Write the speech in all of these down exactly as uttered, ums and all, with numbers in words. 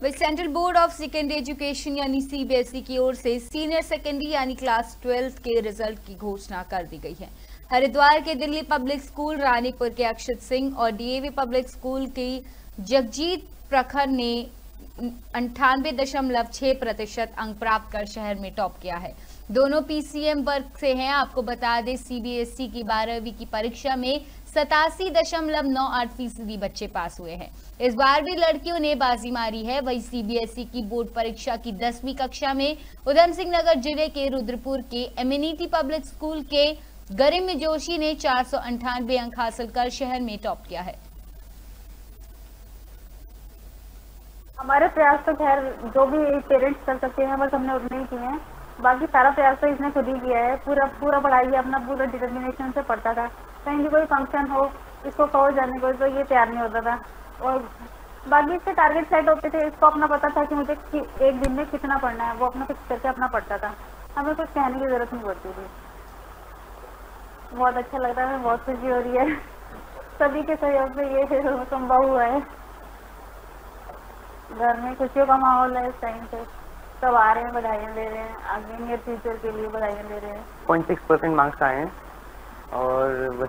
वही central board of secondary education यानी CBSE की ओर से सीनियर सेकेंडरी यानी क्लास ट्वेल्थ के रिजल्ट की घोषणा कर दी गई है। हरिद्वार के दिल्ली पब्लिक स्कूल, रानीपुर के अक्षत सिंह और डीएवी पब्लिक स्कूल की जगजीत प्रखर ने अंठानवे दशमलव छह प्रतिशत अंक प्राप्त कर शहर में टॉप किया है। दोनों पीसीएम वर्ग से हैं। आपको बता दें, सीबीएसई की बारहवीं की परीक्षा में सतासी दशमलव नौ आठ फीसदी बच्चे पास हुए हैं। इस बार भी लड़कियों ने बाजी मारी है। वही सीबीएसई की बोर्ड परीक्षा की दसवीं कक्षा में उधम सिंह नगर जिले के रुद्रपुर के एमिनिटी पब्लिक स्कूल के गरिम जोशी ने चार सौ अंठानवे अंक हासिल कर शहर में टॉप किया है। हमारे प्रयास तो खैर जो भी पेरेंट्स कर सकते हैं बस हमने उतने ही किए हैं। बाकी सारा प्रयास तो इसने खुद ही किया है। पूरा पूरा पढ़ाई अपना पूरा डिटर्मिनेशन से पढ़ता था। कहीं भी कोई फंक्शन हो, इसको कहो जाने को तो ये तैयार नहीं होता था। और बाकी इसके टारगेट सेट होते थे। इसको अपना पता था कि मुझे कि एक दिन में कितना पढ़ना है, वो अपना फिक्स करके अपना पढ़ता था। हमें कुछ कहने की जरूरत नहीं पड़ती थी। बहुत अच्छा लग रहा है, बहुत खुशी हो रही है। सभी के सहयोग से ये संभव हुआ है। घर में खुशियों का माहौल है। इस टाइम पे सब आ रहे हैं, बधाइयाँ दे रहे हैं, आगे नियर फ्यूचर के लिए बधाइयाँ दे रहे हैं। पॉइंट सिक्स परसेंट मार्क्स आए हैं और बस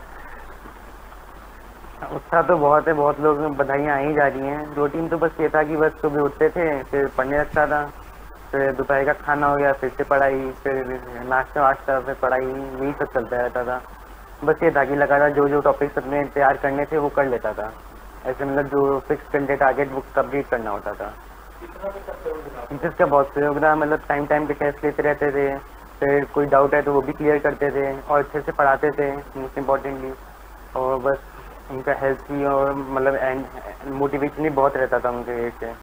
उत्साह तो बहुत है। बहुत लोग बधाइयाँ आई जा रही हैं। रूटीन तो बस ये था कि बस सुबह उठते थे, फिर पढ़ने लगता था, फिर दोपहर का खाना हो गया, फिर से पढ़ाई, फिर नाश्ता वाश्ता, फिर पढ़ाई, यही सब चलता रहता था। बस ये था कि लगातार जो जो टॉपिक्स अपने तैयार करने थे वो कर लेता था। ऐसे मतलब जो फिक्स करने टारगेट वो कंप्लीट करना होता था। टीचर्स का बहुत सहयोग रहा। मतलब टाइम टाइम पे टेस्ट लेते रहते थे, फिर कोई डाउट है तो वो भी क्लियर करते थे और अच्छे से पढ़ाते थे मोस्ट इम्पॉर्टेंटली। और बस उनका हेल्थ भी और मतलब एंड मोटिवेशन भी बहुत रहता था उनके से।